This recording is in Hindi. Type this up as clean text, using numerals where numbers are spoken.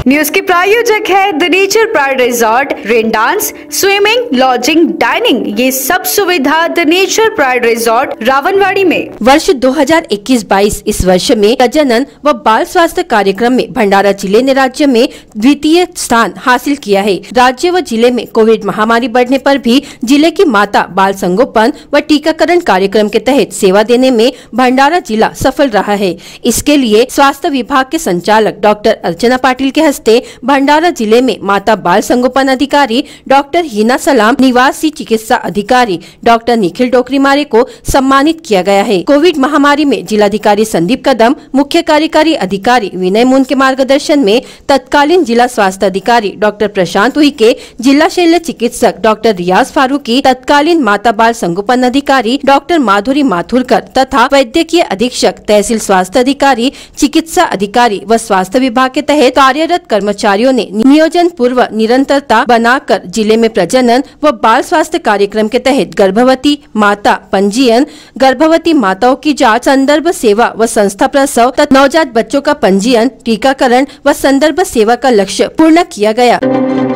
न्यूज के प्रायोजक है The Nature Pride Resort. Rain dance, swimming, lodging, dining, ये सब सुविधा The Nature Pride Resort Rawanwadi में। वर्ष 2021-22 इस वर्ष में प्रजनन व बाल स्वास्थ्य कार्यक्रम में भंडारा जिले ने राज्य में द्वितीय स्थान हासिल किया है। राज्य व जिले में कोविड महामारी बढ़ने पर भी जिले की माता बाल संगोपन व टीकाकरण कार्यक्रम के तहत सेवा देने में भंडारा जिला सफल रहा है। इसके लिए स्वास्थ्य विभाग के संचालक डॉक्टर अर्चना पाटिल के हस्ते भंडारा जिले में माता बाल संगोपन अधिकारी डॉक्टर हिना सलाम, निवासी चिकित्सा अधिकारी डॉक्टर निखिल डोकरीमारे को सम्मानित किया गया है। कोविड महामारी में जिलाधिकारी संदीप कदम, मुख्य कार्यकारी अधिकारी विनय मून के मार्गदर्शन में तत्कालीन जिला स्वास्थ्य अधिकारी डॉक्टर प्रशांत उइके, जिला शल्य चिकित्सक डॉक्टर रियाज फारूकी, तत्कालीन माता बाल संगोपन अधिकारी डॉक्टर माधुरी माथुरकर तथा वैद्यकीय अधीक्षक, तहसील स्वास्थ्य अधिकारी, चिकित्सा अधिकारी व स्वास्थ्य विभाग के तहत कार्यरत कर्मचारियों ने नियोजन पूर्व निरंतरता बनाकर जिले में प्रजनन व बाल स्वास्थ्य कार्यक्रम के तहत गर्भवती माता पंजीयन, गर्भवती माताओं की जांच, संदर्भ सेवा व संस्था प्रसव तथा नवजात बच्चों का पंजीयन, टीकाकरण व संदर्भ सेवा का लक्ष्य पूर्ण किया गया।